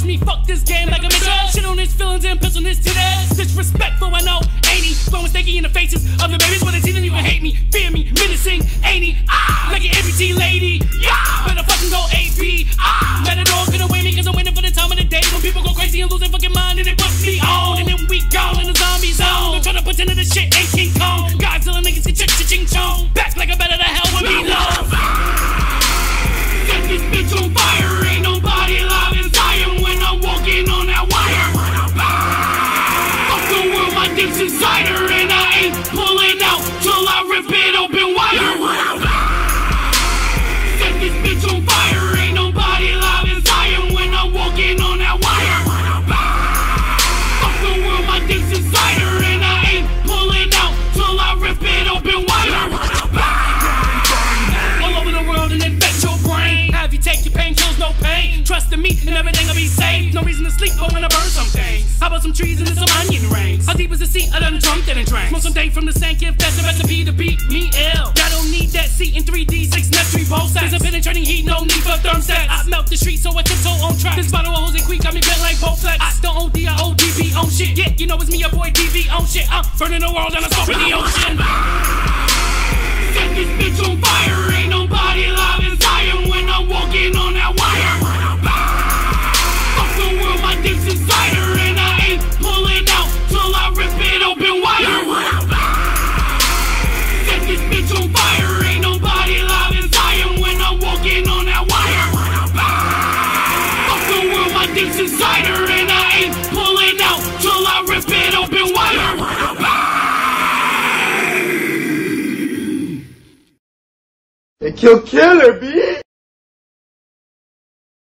me fuck this game like a bitch. Shit on his feelings and piss on his titties. Disrespectful, I know, ain't he? Throwing sticky in the faces of the babies when they see them even hate me, fear me, menacing, ain't he? Like an amputee lady. Better fucking go AP. Matador couldn't wait me cause I'm waiting for the time of the day when people go crazy and lose their fucking mind and they put me on. And then we go in the zombie zone. They're trying to pretend that this shit ain't King Kong. Godzilla niggas get ching chong. Back like a better the hell with me love. Set this bitch on fire. Ain't nobody alive inside him when I'm walking on that wire. Fuck the world, my dick's inside her and I ain't pulling out till I rip it open wire. Set this bitch on fire. Ain't nobody alive inside him when I'm walking on that wire. Fuck the world, my dick's inside her and I ain't pulling out till I rip it open wire. All over the world and infect your brain. Have you take your painkillers, no pain. Trust in me and everything'll be safe. No reason to sleep, but when I burn some things. How about some trees and some onion rings? How deep is the sea? I done drunk, then drank. Smoke some dank from the sank if that's the recipe to beat me ill. I don't need that seat in 3D, 6 net 3 both sides. There's a penetrating heat, no need for thermostats. I melt the street so I tiptoe on track. This bottle of Jose Quick got me bent like Bowflex. I don't OD, I ODB on shit. Yeah, you know it's me, your boy DV on shit. I'm burning the world and I'm stopping the ocean. Set this bitch on fire. Ain't nobody alive inside him when I'm walking on that wire. Fuck the world, my dick's inside her and I ain't pulling out till I rip it open wire. Set this bitch on fire. Ain't nobody alive inside him when I'm walking on that wire. Fuck the world, my dick's inside her and I ain't pulling out till I rip it open wire. They kill Killer, B!